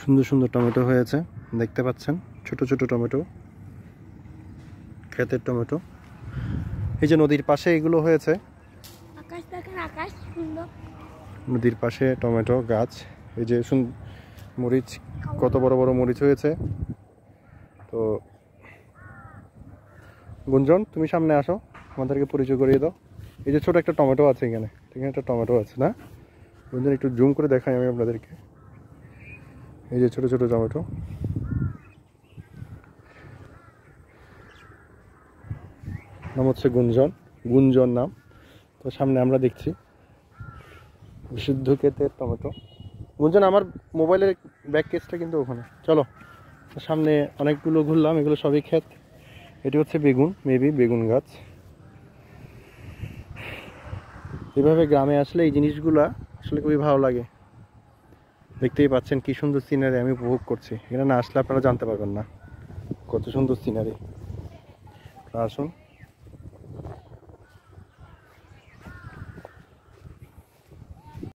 সুন্দর সুন্দর টমেটো হয়েছে, দেখতে পাচ্ছেন ছোট ছোট টমেটো, ক্ষেতের টমেটো। এই যে নদীর পাশে এগুলো হয়েছে, আকাশ দেখেন, আকাশ সুন্দর। নদীর পাশে টমেটো গাছ। এই যে মরিচ, কত বড় বড় মরিচ হয়েছে। তো গুঞ্জন, তুমি সামনে আসো, আমাদেরকে পরিচয় করিয়ে দাও। এই যে ছোট একটা টমেটো আছে এখানে, এখানে একটা টমেটো আছে না গুঞ্জন? একটু জুম করে দেখাই আমি আপনাদেরকে। এই যে ছোট ছোট টমেটো। নাম হচ্ছে গুঞ্জন, গুঞ্জন নাম। তো সামনে আমরা দেখছি বিশুদ্ধ ক্ষেতের টমেটো। গুঞ্জন, আমার মোবাইলের ব্যাক কেসটা কিন্তু ওখানে। চলো, সামনে অনেকগুলো ঘুরলাম, এগুলো সবই ক্ষেত। এটি হচ্ছে বেগুন, মেবি বেগুন গাছ। এভাবে গ্রামে আসলে এই জিনিসগুলা আসলে খুবই ভালো লাগে। দেখতেই পাচ্ছেন কি সুন্দর সিনারি আমি উপভোগ করছি। এখানে না আসলে আপনারা জানতে পারবেন না কত সুন্দর সিনারি। আসুন।